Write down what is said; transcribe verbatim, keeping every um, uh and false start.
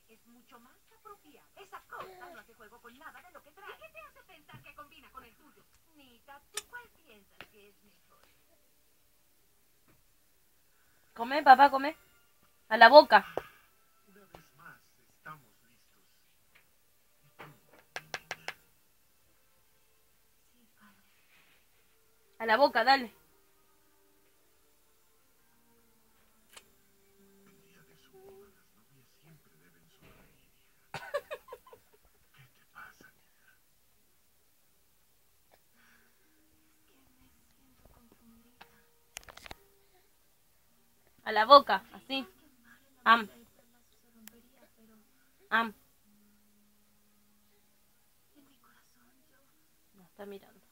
Es mucho más apropiado. Esa cosa no hace juego con nada de lo que trae. ¿Qué te hace pensar que combina con el tuyo? Nita, ¿tú cuál piensas que es mejor? Come, papá, come. A la boca. Una vez más, estamos listos. Sí, padre. A la boca, dale. El día de su boda, las novias siempre deben sonreír, hija. ¿Qué te pasa, niña? Es que me siento confundida. A la boca, así. Igual que Mare, la Am. boda de perlas se rompería, pero Am. en mi corazón yo... No está mirando.